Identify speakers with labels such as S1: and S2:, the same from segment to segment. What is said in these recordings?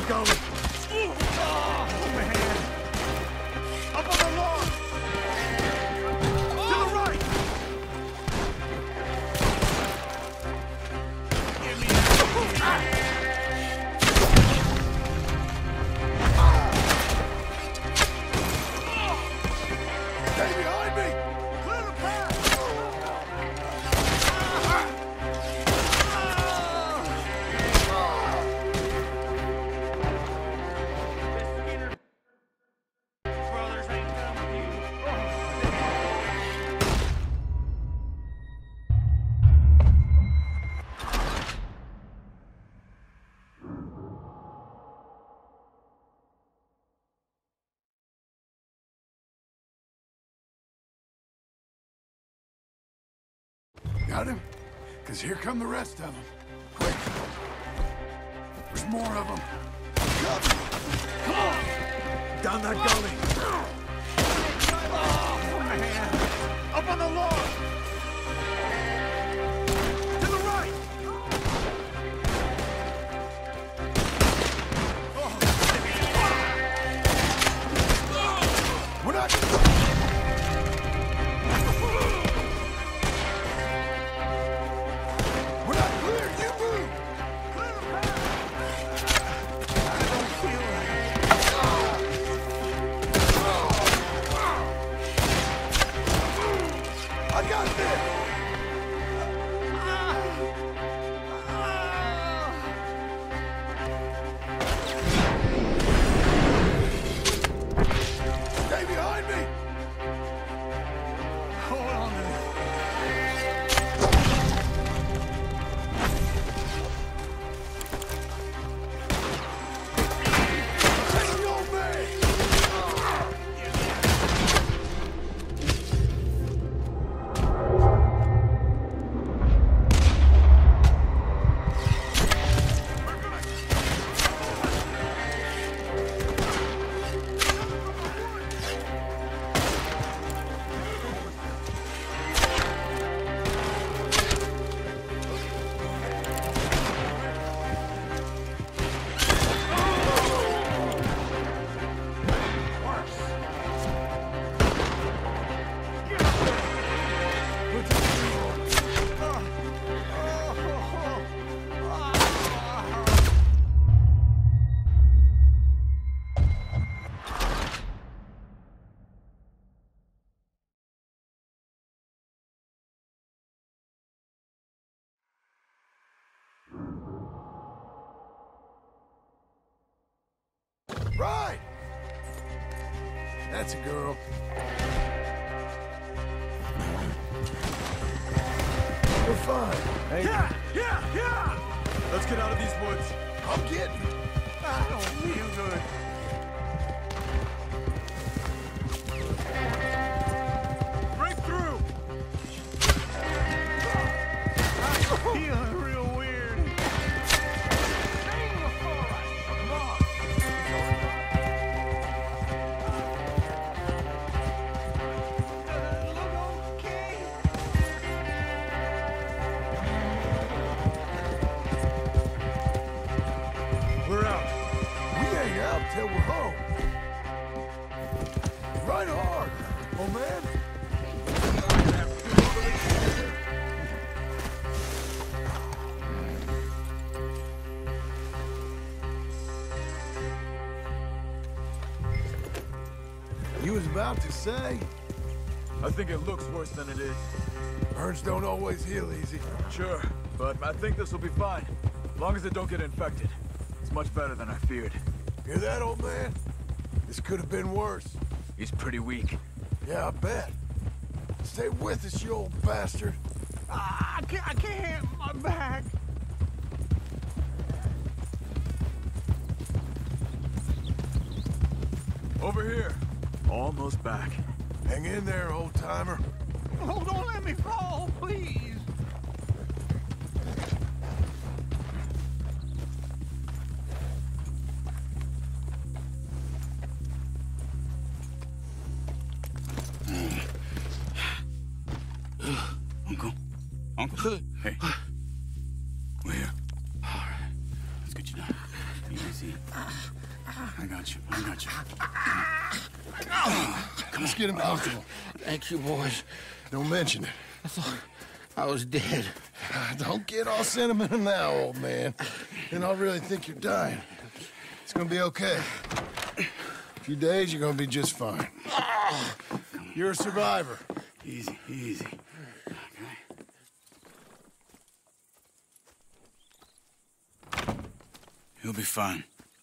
S1: going. Oh, man. Up on the lawn. To the right. Give me that. Stay behind me. Clear the path.
S2: Got him? Because here come the rest of them. Quick! There's more of them. Come on!
S1: Down that gully. Oh, man. Up on the lawn. To the right.
S2: We're not... We're not clear! You move!
S1: Clear the path. I don't feel right.
S2: I got this! Stay behind me!
S1: Hold on to this.
S2: Take the old man! Right! That's a girl. We're fine. Hey,
S1: Yeah! Let's get out of these woods.
S2: I'm getting it.
S1: I don't feel good. Break through! I'm feeling real weird. Come on. Look okay. We're out.
S2: We ain't out till we're home. Run hard, oh man. You was about to say,
S1: I think it looks worse than it is.
S2: burns don't always heal easy.
S1: Sure, but I think this will be fine. As long as it don't get infected. It's much better than I feared.
S2: Hear that, old man? This could have been worse.
S1: He's pretty weak.
S2: Yeah, I bet. Stay with us, you old bastard.
S1: I can't. My back. Over here. Almost back.
S2: Hang in there, old-timer.
S1: Oh, don't let me fall, please.
S3: Uncle? Hey. We're here. All right. Let's get you down. Easy. I got you. I got you.
S2: Let's get him comfortable.
S4: Thank you, boys.
S2: Don't mention it.
S4: I thought I was dead.
S2: Don't get all sentimental now, old man. Then I'll really think you're dying. It's gonna be okay. A few days, you're gonna be just fine. You're a survivor.
S3: Easy, easy. Okay. He'll be fine.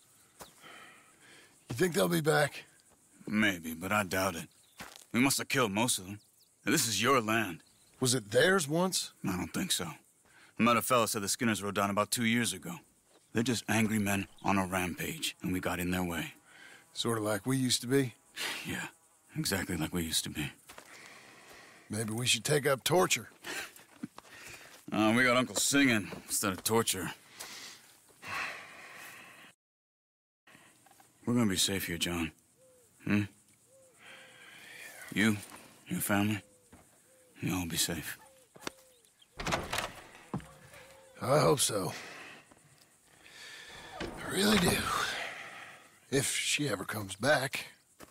S2: You think they'll be back?
S3: Maybe, but I doubt it. We must have killed most of them. This is your land.
S2: Was it theirs once?
S3: I don't think so. I met a fella said the Skinners rode down about 2 years ago. They're just angry men on a rampage, and we got in their way.
S2: Sort of like we used to be?
S3: Yeah, exactly like we used to be.
S2: Maybe we should take up torture.
S3: We got Uncle singing instead of torture. We're gonna be safe here, John. You, your family, you'll all be safe.
S2: I hope so. I really do. If she ever comes back.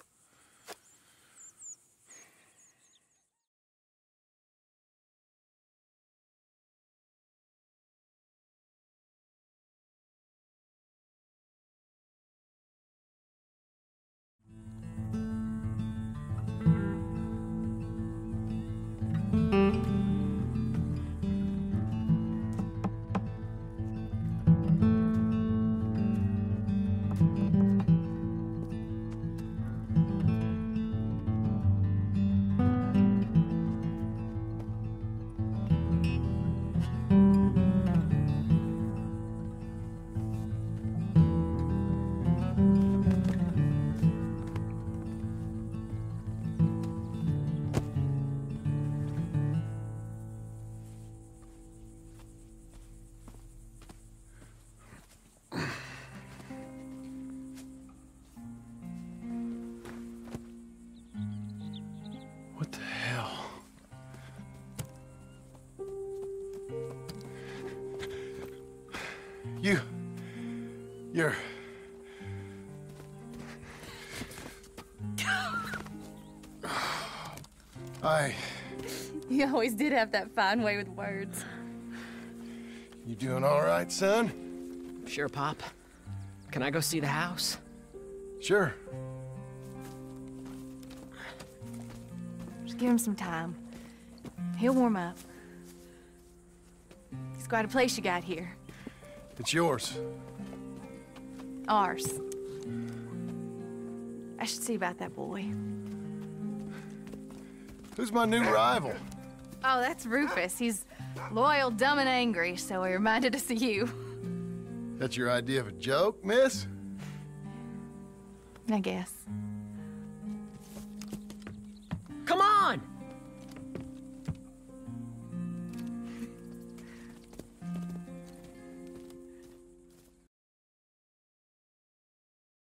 S2: What the hell? You're...
S5: You always did have that fine way with words.
S2: You doing all right, son?
S6: Sure, Pop. Can I go see the house?
S2: Sure.
S5: Just give him some time. He'll warm up. It's quite a place you got here.
S2: It's yours.
S5: Ours. I should see about that boy.
S2: Who's my new rival?
S5: Oh, that's Rufus. He's loyal, dumb, and angry, so he reminded us of you.
S2: That's your idea of a joke, miss?
S5: I guess.